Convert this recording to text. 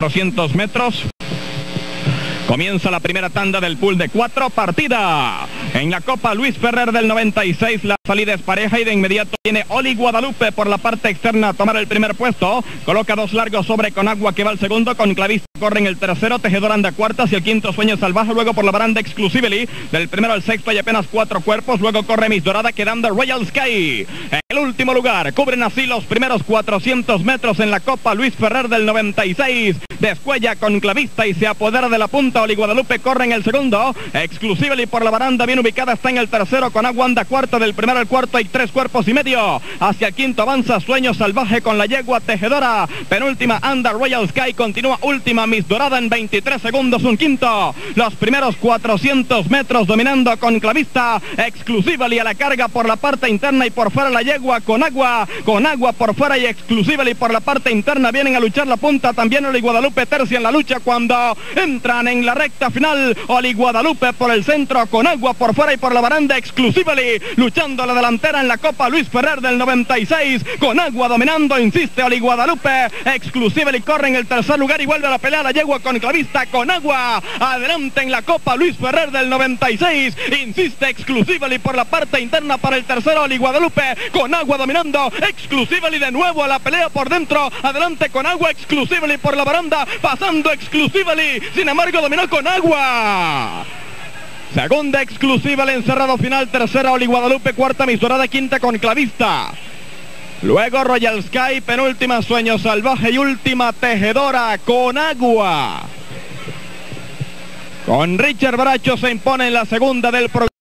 400 metros. Comienza la primera tanda del pool de 4 partidas. En la Copa Luis Ferrer del 96 la salida es pareja y de inmediato viene Oli Guadalupe por la parte externa a tomar el primer puesto. Coloca 2 largos sobre Conagua que va al segundo, con Clavista corre en el tercero, Tejedor anda cuartas y el quinto Sueño Salvaje. Luego por la baranda Exclusively, del primero al sexto hay apenas 4 cuerpos. Luego corre Miss Dorada quedando Royal Sky. En el último lugar cubren así los primeros 400 metros en la Copa Luis Ferrer del 96. Descuella con Clavista y se apodera de la punta. Oli Guadalupe corre en el segundo. Exclusively por la baranda bien ubicada está en el tercero. Conagua anda cuarto, del primero al cuarto hay 3 cuerpos y medio. Hacia el quinto avanza Sueño Salvaje con la yegua Tejedora. Penúltima anda Royal Sky, continúa última Miss Dorada en 23 segundos un quinto. Los primeros 400 metros dominando con Clavista. Exclusively a la carga por la parte interna y por fuera la yegua Conagua. Conagua por fuera y Exclusively por la parte interna vienen a luchar la punta. También Oli Guadalupe tercia en la lucha cuando entran en la recta final. Oli Guadalupe por el centro, Conagua por fuera y por la baranda Exclusively luchando la delantera en la Copa Luis Ferrer del 96. Conagua dominando, insiste Oli Guadalupe. Exclusively corre en el tercer lugar y vuelve a la pelea la yegua con Clavista. Conagua adelante en la Copa Luis Ferrer del 96. Insiste Exclusively por la parte interna para el tercero Oli Guadalupe. Conagua dominando, Exclusively de nuevo a la pelea por dentro. Adelante Conagua, Exclusively por la baranda, pasando Exclusively. Sin embargo dominó Conagua. Segunda Exclusively, encerrado final. Tercera Oli Guadalupe, cuarta Miss Dorada, quinta con Clavista. Luego Royal Sky, penúltima Sueño Salvaje y última Tejedora. Conagua con Richard Bracho se impone en la segunda del programa.